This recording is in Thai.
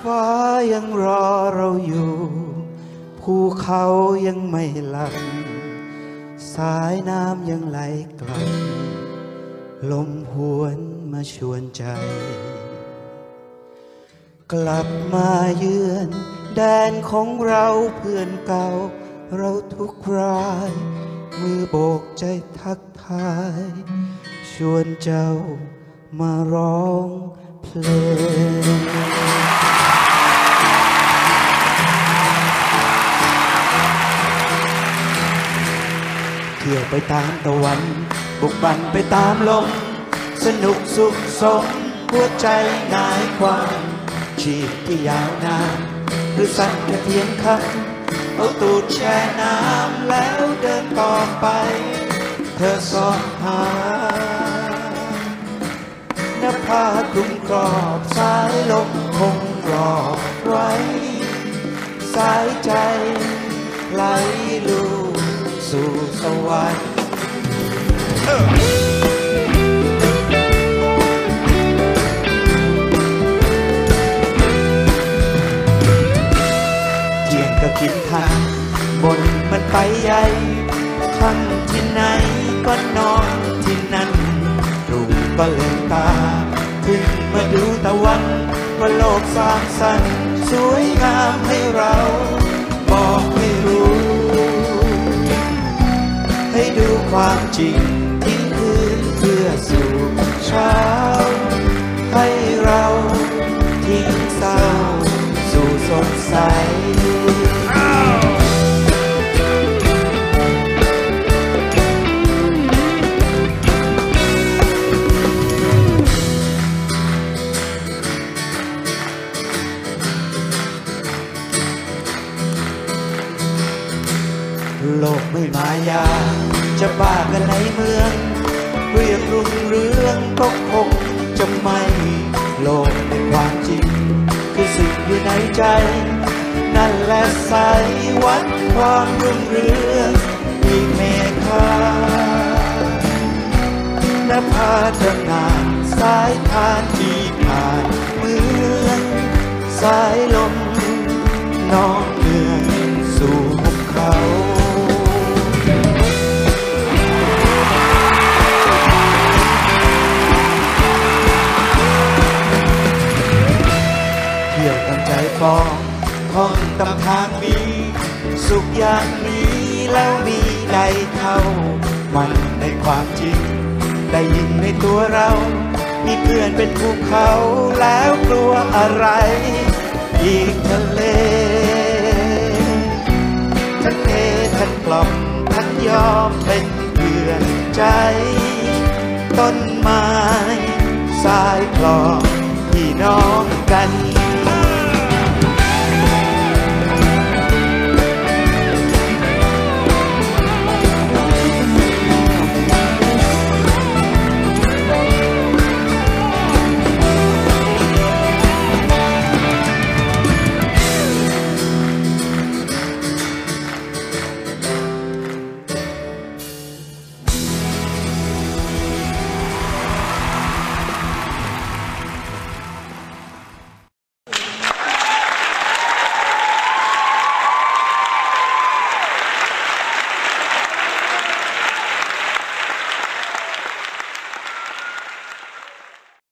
ฟ้ายังรอเราอยู่ภูเขายังไม่หลับสายน้ำยังไหลกลับลมหวนมาชวนใจกลับมาเยือนแดนของเราเพื่อนเก่าเราทุกรายมือโบกใจทักทายชวนเจ้ามาร้องเพลงเที่ยวไปตามตะวันบุกบั่นไปตามลมสนุกสุขสมหัวใจนายความชีพที่ยาวนานหรือสั้นแค่เพียงคำเอาตูดแช่น้ำแล้วเดินต่อไปเธอสอบหานภาคลุมกรอบสายลมคงรอไว้สายใจไหลลูสู่สวรรค์เที่ยงก็กินทางบนมันไปใหญ่ค่ำที่ไหนก็นอนที่นั่นรุ่งก็เลืมตาขึ้นมาดูตะวันว่าโลกสร้างสรรค์สวยงามให้เราบอกให้รู้ให้ดูความจริงทิ้งคืนเพื่อสู่เช้าให้เราทิ้งเศร้าสู่สดใสโลกไม่มายาจะบ้ากันในเมืองเรียกรุ่งเรืองก็คงจะไม่โลกในความจริงคือสิ่งอยู่ในใจนั่นแหละสายวัดความรุ่งเรืองอีกเมฆานภาทนานสายทานที่ผ่านเมืองสายลมน้องเมืองสู่ภูเขาเที่ยวตั้งใจฟองท่องตำทางมีสุขอย่างนี้แล้วมีใดเท่ามันในความจริงได้ยินในตัวเรามีเพื่อนเป็นภูเขาแล้วกลัวอะไรอีกทะเลทั้งเททั้งกล่อมทั้งยอมเป็นเพื่อนใจต้นไม้สายคลองพี่น้องกัน